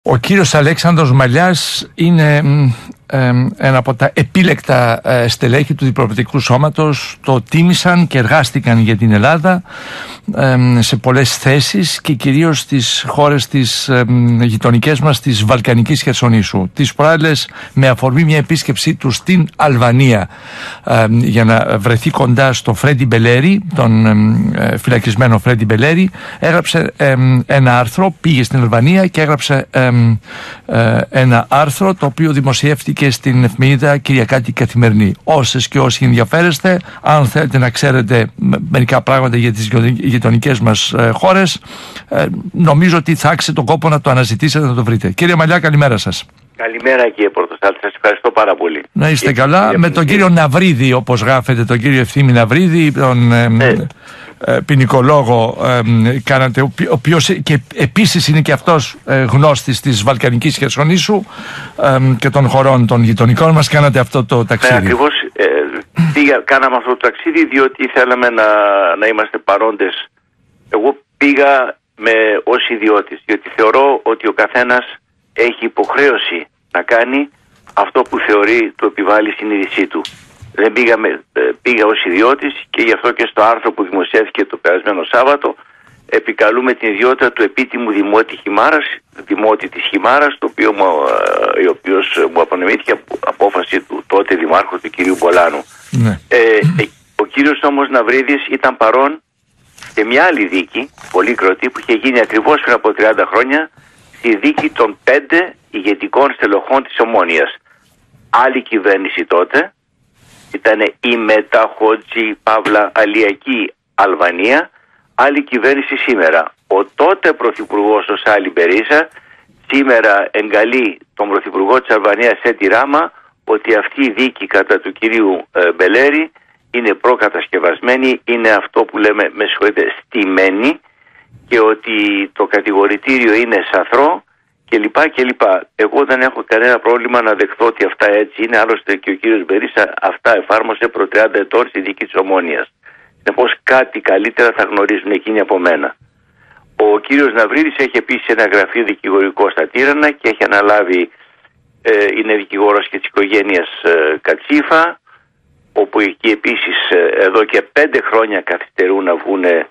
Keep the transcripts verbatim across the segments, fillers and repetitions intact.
Ο κύριος Αλέξανδρος Μαλιάς είναι ε, ένα από τα επίλεκτα ε, στελέχη του διπλωματικού σώματος. Το τίμησαν και εργάστηκαν για την Ελλάδα ε, σε πολλές θέσεις και κυρίως στις χώρες της ε, γειτονικές μας της Βαλκανικής Χερσονήσου. Τις προάλλες, με αφορμή μια επίσκεψή του στην Αλβανία ε, για να βρεθεί κοντά στο Φρέντι Μπελέρη, τον ε, φυλακισμένο Φρέντι Μπελέρη, έγραψε ε, ένα άρθρο, πήγε στην Αλβανία και έγραψε ε, ε, ένα άρθρο το οποίο δημοσιεύτηκε στην εφημερίδα Κυριακάτικη Καθημερινή. Όσες και όσοι ενδιαφέρεστε, αν θέλετε να ξέρετε μερικά πράγματα για τις γειτονικές μας ε, χώρες, ε, νομίζω ότι θα άξιζε τον κόπο να το αναζητήσετε, να το βρείτε. Κύριε Μαλιά, καλημέρα σας. Καλημέρα κύριε Πορτοσάλτη, σας ευχαριστώ πάρα πολύ. Να είστε και, καλά. και, με τον κύριο Ναυρίδη, όπως γράφετε, τον κύριο Ευθύμη Ναυρίδη, τον ε, ε. Ε, ποινικολόγο ε, κάνατε, ο οποίος και επίσης είναι και αυτός ε, γνώστης της Βαλκανικής Χερσονήσου ε, και των χωρών των γειτονικών μας. Κάνατε αυτό το ταξίδι. Ναι, ακριβώς ε, πήγα, κάναμε αυτό το ταξίδι διότι θέλαμε να, να είμαστε παρόντες. Εγώ πήγα με, ως ιδιώτης, διότι θεωρώ ότι ο καθένας έχει υποχρέωση να κάνει αυτό που θεωρεί το επιβάλλει η συνείδησή του. Δεν πήγα, με, πήγα ως ιδιώτης και γι' αυτό και στο άρθρο που δημοσιεύθηκε το περασμένο Σάββατο επικαλούμε την ιδιότητα του επίτιμου δημότη Χιμάρας, δημότη της Χιμάρας, το οποίο, ο οποίος μου απονεμήθηκε από απόφαση του τότε δημάρχου του κυρίου Μπολάνου. Ναι. Ε, ο κύριος όμως Ναυρίδης ήταν παρόν σε μια άλλη δίκη, πολύκροτη, που είχε γίνει ακριβώς πριν από τριάντα χρόνια, στη δίκη των πέντε ηγετικών στελεχών της Ομόνοιας. Άλλη κυβέρνηση τότε, ήταν η μεταχότζη Παύλα Αλιακή Αλβανία, άλλη κυβέρνηση σήμερα. Ο τότε πρωθυπουργός ο Σάλι Μπερίσα σήμερα εγκαλεί τον πρωθυπουργό της Αλβανίας Έτι Ράμα ότι αυτή η δίκη κατά του κυρίου ε, Μπελέρη είναι προκατασκευασμένη, είναι αυτό που λέμε, με συγχωρείτε, στημένη, και ότι το κατηγορητήριο είναι σαθρό κλπ. κλπ. Εγώ δεν έχω κανένα πρόβλημα να δεχθώ ότι αυτά έτσι είναι. Άλλωστε και ο κύριος Μπερίσα αυτά εφάρμοσε προ τριάντα ετών στη δίκη της Ομόνοιας. Συνεπώς κάτι καλύτερα θα γνωρίζουν εκείνοι από μένα. Ο κύριος Ναυρίδης έχει επίσης ένα γραφείο δικηγορικό στα Τύρανα και έχει αναλάβει, ε, είναι δικηγόρος και της οικογένειας ε, Κατσίφα, όπου εκεί επίσης ε, εδώ και πέντε χρόνια καθυστερούν να βγουν ε,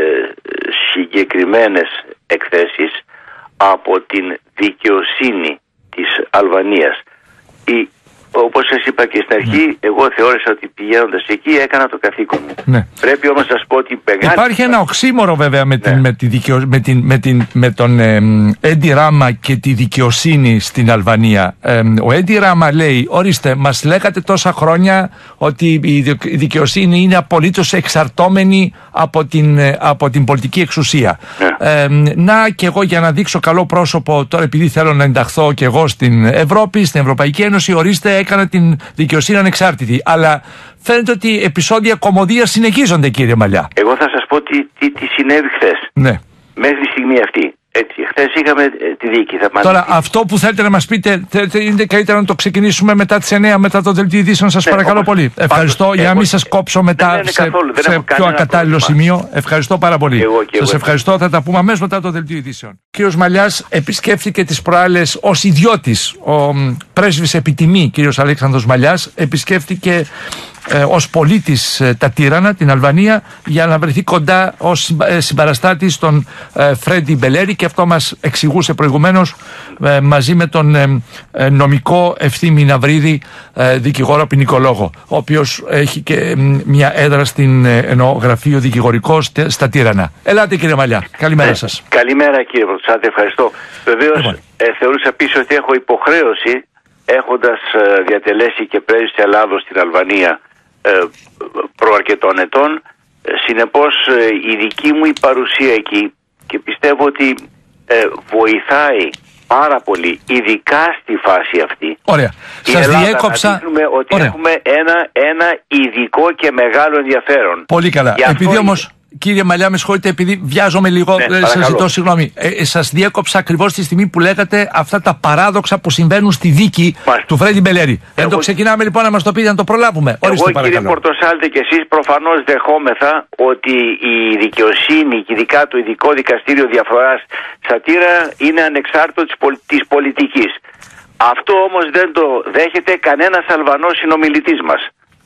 συγκεκριμένες εκθέσεις από την δικαιοσύνη της Αλβανίας. Η, όπως σας είπα και στην αρχή, ναι. εγώ θεώρησα ότι πηγαίνοντας εκεί έκανα το καθήκον μου. Ναι. Πρέπει όμως να σας πω ότι μεγάλη... Υπάρχει ένα οξύμορο βέβαια με, την, ναι. με, τη δικαιο... με, την, με, την, με τον Έντι Ράμα και τη δικαιοσύνη στην Αλβανία. Ε, ο Έντι Ράμα λέει, ορίστε, μας λέγατε τόσα χρόνια ότι η δικαιοσύνη είναι απολύτως εξαρτώμενη από την, από την πολιτική εξουσία. Ναι. Ε, να και εγώ για να δείξω καλό πρόσωπο τώρα, επειδή θέλω να ενταχθώ και εγώ στην Ευρώπη, στην Ευρωπαϊκή Ένωση, ορίστε, έκανα την δικαιοσύνη ανεξάρτητη. Αλλά φαίνεται ότι επεισόδια κωμωδίας συνεχίζονται, κύριε Μαλιά. Εγώ θα σας πω τι, τι, τι συνέβη χθες. Ναι. Μέχρι τη στιγμή αυτή. Έτσι, χθες είχαμε ε, τη δίκη. Θα Τώρα, αυτό που θέλετε να μας πείτε, θέλετε, είναι καλύτερα να το ξεκινήσουμε μετά τις εννιά, μετά το δελτίο ειδήσεων, σας ναι, παρακαλώ όμως, πολύ. Ευχαριστώ, πάντως, για να μην σας κόψω μετά δεν σε, καθόλου, σε πιο ακατάλληλο σημείο. Ευχαριστώ πάρα πολύ. Εγώ και σας εγώ. ευχαριστώ, θα τα πούμε αμέσως μετά το δελτίο ειδήσεων. Ο κύριος Μαλιάς επισκέφθηκε τις προάλλες ως ιδιώτης. Ο πρέσβης επιτιμή, κύριος Αλέξανδρος Μαλιάς, επισκέφθηκε Ε, ως πολίτης ε, τα Τύρανα, την Αλβανία, για να βρεθεί κοντά ως ε, συμπαραστάτης τον ε, Φρέντι Μπελέρη, και αυτό μας εξηγούσε προηγουμένως ε, μαζί με τον ε, ε, νομικό Ευθύμη Ναυρίδη, ε, δικηγόρο ποινικολόγο, ο οποίος έχει και ε, μια έδρα στην ε, εννοώ, γραφείο δικηγορικό στε, στα Τύρανα. Ελάτε κύριε Μαλιά, καλημέρα ε, σας. Καλημέρα κύριε Πορτοσάλτη, ευχαριστώ. Βεβαίως λοιπόν. ε, θεωρούσα πίσω ότι έχω υποχρέωση, έχοντας ε, διατελέσει και πρέσβης της Ελλάδος στην Αλβανία προ αρκετών ετών, συνεπώς η δική μου η παρουσία εκεί, και πιστεύω ότι ε, βοηθάει πάρα πολύ, ειδικά στη φάση αυτή. Ωραία. Η Σας Ελλάδα, διέκοψα. Να δείχνουμε ότι Ωραία. έχουμε ένα, ένα ειδικό και μεγάλο ενδιαφέρον. Πολύ καλά. Γι' αυτό, Επειδή όμως... Κύριε Μαλιά, με συγχωρείτε, επειδή βιάζομαι λίγο, ναι, ε, σας ζητώ συγγνώμη. Ε, ε, σας διέκοψα ακριβώς τη στιγμή που λέγατε αυτά τα παράδοξα που συμβαίνουν στη δίκη Μάλιστα. του Φρέντι Μπελέρη. Δεν το ξεκινάμε λοιπόν να μας το πείτε, να το προλάβουμε. Ορίστε, εγώ, παρακαλώ. Κύριε Πορτοσάλτε, και εσείς προφανώς δεχόμεθα ότι η δικαιοσύνη και ειδικά το ειδικό δικαστήριο διαφοράς Σατήρα είναι ανεξάρτητο της, πολ, της πολιτικής. Αυτό όμως δεν το δέχεται κανένας Αλβανός συνομιλητής μας.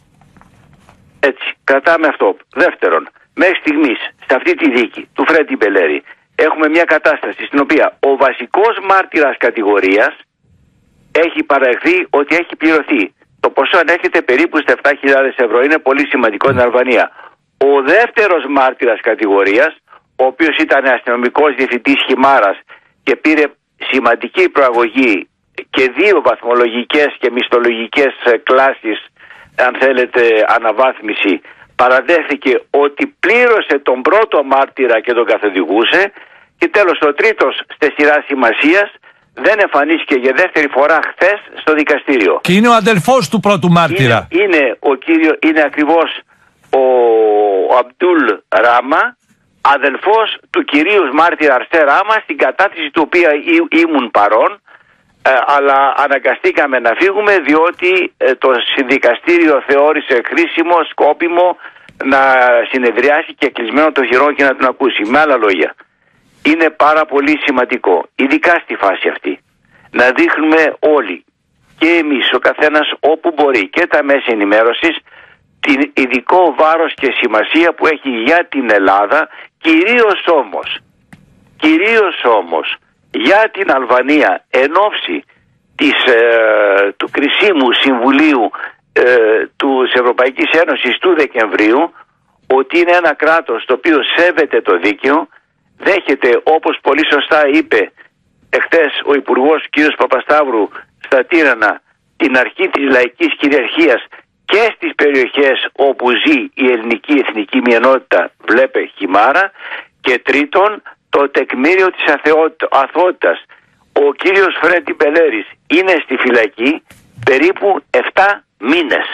Έτσι, κρατάμε αυτό. Δεύτερον, μέχρι στιγμής, σε αυτή τη δίκη του Φρέντι Μπελέρη, έχουμε μια κατάσταση στην οποία ο βασικός μάρτυρας κατηγορίας έχει παραχθεί ότι έχει πληρωθεί. Το ποσό ανέρχεται περίπου στα επτά χιλιάδες ευρώ. Είναι πολύ σημαντικό στην Αλβανία. Ο δεύτερος μάρτυρας κατηγορίας, ο οποίος ήταν αστυνομικός διευθυντής Χιμάρας και πήρε σημαντική προαγωγή και δύο βαθμολογικές και μισθολογικές κλάσεις, αν θέλετε, αναβάθμιση, παραδέχθηκε ότι πλήρωσε τον πρώτο μάρτυρα και τον καθοδηγούσε, και τέλος ο τρίτος στη σειρά σημασίας δεν εμφανίστηκε για δεύτερη φορά χθες στο δικαστήριο. Και είναι ο αδελφός του πρώτου μάρτυρα. Είναι, είναι, ο κύριο, είναι ακριβώς ο, ο Αμπτούλ Ράμα, αδελφός του κυρίου μάρτυρα Αρσέ Ράμα, στην κατάθεση του οποία ή, ήμουν παρόν, ε, αλλά αναγκαστήκαμε να φύγουμε διότι ε, το συνδικαστήριο θεώρησε χρήσιμο, σκόπιμο να συνεδριάσει και κλεισμένο το χειρό και να τον ακούσει. Με άλλα λόγια, είναι πάρα πολύ σημαντικό, ειδικά στη φάση αυτή, να δείχνουμε όλοι, και εμείς ο καθένας όπου μπορεί και τα μέσα ενημέρωσης, την ειδικό βάρος και σημασία που έχει για την Ελλάδα, κυρίως όμως, κυρίως όμως για την Αλβανία εν ώψη της, ε, του κρισίμου Συμβουλίου ε, του, της Ευρωπαϊκής Ένωσης του Δεκεμβρίου, ότι είναι ένα κράτος το οποίο σέβεται το δίκαιο, δέχεται, όπως πολύ σωστά είπε εχθές ο Υπουργός κ. Παπασταύρου στα Τύρανα, την αρχή της λαϊκής κυριαρχίας και στις περιοχές όπου ζει η ελληνική εθνική μειονότητα, βλέπε Χιμάρα, και τρίτον το τεκμήριο της αθωότητας. Ο κύριος Φρέντι Μπελέρης είναι στη φυλακή περίπου επτά μήνες.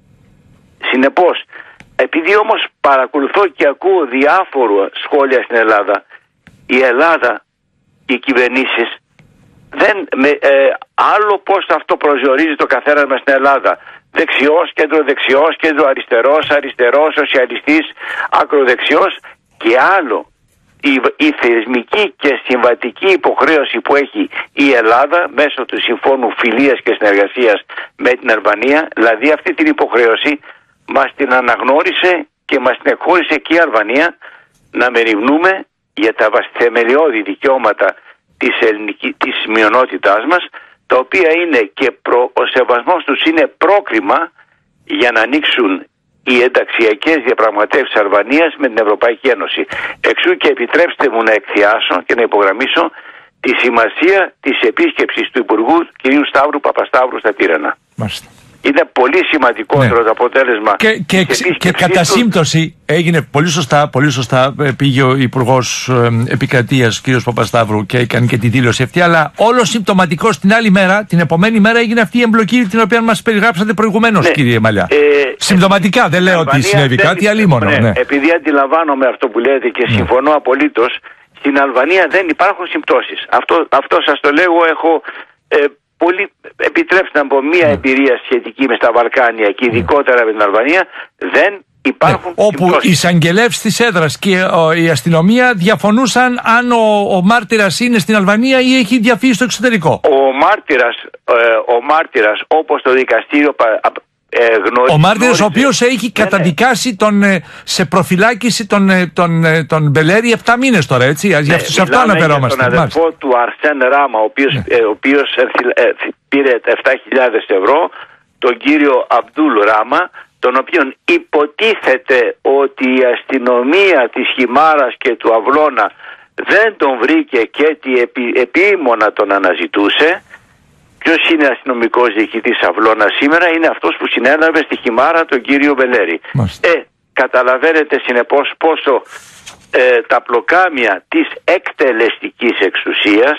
Συνεπώς, επειδή όμως παρακολουθώ και ακούω διάφορα σχόλια στην Ελλάδα, η Ελλάδα και οι κυβερνήσεις δεν, με, ε, άλλο πώς αυτό προσδιορίζει το καθένα μας στην Ελλάδα, δεξιός, κέντρο δεξιός, κέντρο αριστερός, αριστερός, σοσιαλιστής, ακροδεξιός, και άλλο η, η θεσμική και συμβατική υποχρέωση που έχει η Ελλάδα μέσω του Συμφώνου Φιλίας και Συνεργασίας με την Αλβανία, δηλαδή αυτή την υποχρέωση μας την αναγνώρισε και μας την εκχώρησε και η Αλβανία, να μεριμνούμε για τα θεμελιώδη δικαιώματα της, ελληνικής, της μειονότητάς μας, τα οποία είναι και προ, ο σεβασμός τους είναι πρόκριμα για να ανοίξουν οι ενταξιακές διαπραγματεύσεις Αλβανίας με την Ευρωπαϊκή Ένωση. Εξού και επιτρέψτε μου να εκθιάσω και να υπογραμμίσω τη σημασία της επίσκεψης του Υπουργού κ. Σταύρου Παπασταύρου στα Τύρανα. Μάλιστα. Είναι πολύ σημαντικότερο ναι. το αποτέλεσμα. Και, και, και κατά σύμπτωση έγινε πολύ σωστά, πολύ σωστά πήγε ο Υπουργός ε, Επικρατείας κ. Παπασταύρου και έκανε και τη δήλωση αυτή, αλλά όλο συμπτωματικό την άλλη μέρα, την επομένη μέρα, έγινε αυτή η εμπλοκή την οποία μας περιγράψατε προηγουμένως, ναι. κύριε Μαλιά. Ε, συμπτωματικά, ε, δεν λέω ότι συνέβη κάτι, αλλήμονο. Ναι, ναι. Επειδή αντιλαμβάνομαι αυτό που λέτε και συμφωνώ ναι. απολύτως, στην Αλβανία δεν υπάρχουν συμπτώσεις. Αυτό, αυτό σας το λέω, έχω... Ε, Πολύ, επιτρέψτε να πω, μία mm. εμπειρία σχετική με στα Βαλκάνια και ειδικότερα mm. με την Αλβανία, δεν υπάρχουν ναι, όπου οι εισαγγελεύσεις της έδρας και ο, η αστυνομία διαφωνούσαν αν ο, ο μάρτυρας είναι στην Αλβανία ή έχει διαφύγει στο εξωτερικό. Ο μάρτυρας, ε, ο μάρτυρας όπως το δικαστήριο ε, γνωρίζει... Ο μάρτυρας ο οποίος έχει ναι, καταδικάσει τον, σε προφυλάκηση τον, τον, τον Μπελέρη επτά μήνες τώρα, έτσι, ναι, για σε αυτό αναφερόμαστε. Τον αδελφό του Αρσέν Ράμα, ο οποίος, ναι. ε, ο οποίος ε, ε, πήρε επτά χιλιάδες ευρώ, τον κύριο Αμπτούλ Ράμα, τον οποίον υποτίθεται ότι η αστυνομία της Χιμάρας και του Αυλώνα δεν τον βρήκε και ότι επί, επίμονα τον αναζητούσε. Ποιος είναι αστυνομικός διοικητής Αυλώνα σήμερα? Είναι αυτός που συνέλαβε στη Χιμάρα τον κύριο Μπελέρη. Ε, καταλαβαίνετε συνεπώς πόσο ε, τα πλοκάμια της εκτελεστικής εξουσίας,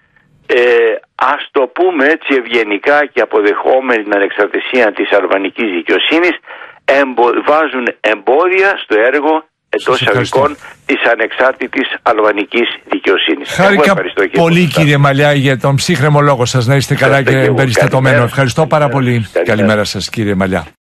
ε, ας το πούμε έτσι ευγενικά και αποδεχόμενη την ανεξαρτησία της αλβανικής δικαιοσύνης, εμπο, βάζουν εμπόδια στο έργο εντός εισαγωγικών της ανεξάρτητης αλβανικής δικαιοσύνης. Χάρηκα πολύ, κύριε Μαλιά, για τον ψύχρεμο λόγο σας. Να είστε καλά και εμπεριστατωμένο. Ευχαριστώ πάρα πολύ. Καλημέρα σας, κύριε Μαλιά.